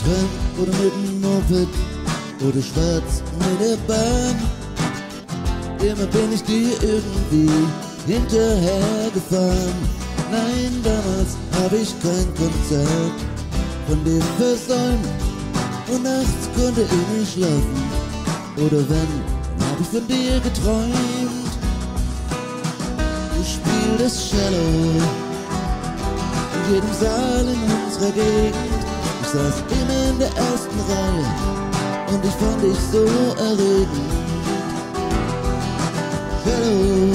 Fremd oder mit dem Moped oder schwarz mit der Bahn. Immer bin ich dir irgendwie hinterhergefahren. Nein, damals hab ich kein Konzert von dir versäumt. Und nachts konnte ich nicht schlafen. Oder wenn, dann hab ich von dir geträumt. Du spieltest Cello in jedem Saal in unserer Gegend. Ich saß immer in der ersten Reihe und ich fand dich so erregend. Cello,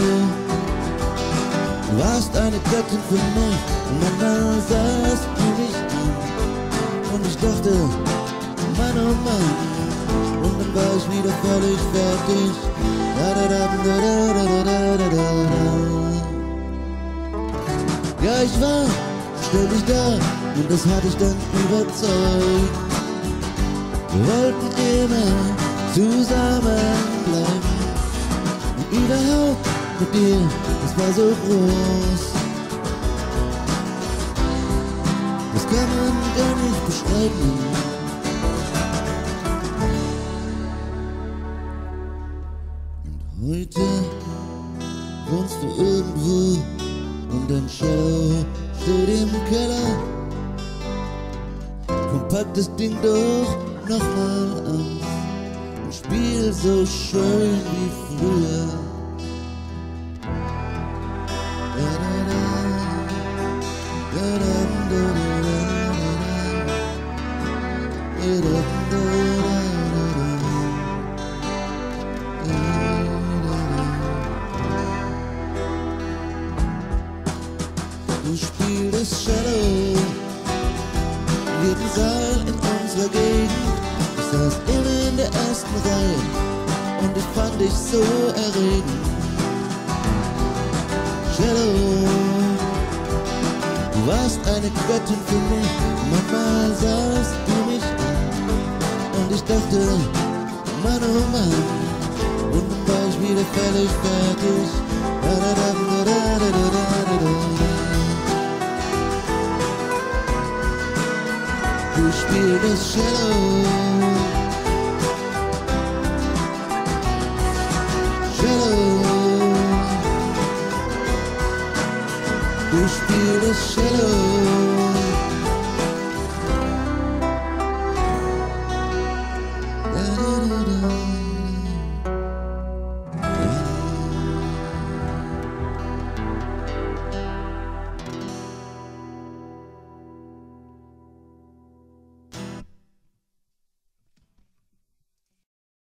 du warst eine Göttin für mich und manchmal sahst du mich an und ich dachte, Mann oh Mann, und dann war ich wieder völlig fertig. Ja, ich war ständig da und das hat dich dann überzeugt. Wir wollten immer zusammenbleiben und überhaupt mit dir, das war so groß. Das kann man gar nicht beschreiben. Heute wohnst du irgendwo und dein Cello steht im Keller. Komm, pack das Ding doch nochmal an und spiel so schön wie früher. Du spieltest Cello in jedem Saal in unserer Gegend. Ich saß immer in der ersten Reihe und ich fand dich so erregend. Cello, du warst eine Göttin für mich. Manchmal sahst du mich an und ich dachte, Mann oh Mann, und dann war ich wieder völlig fertig. Du spieltest Cello, Cello. Du spieltest Cello.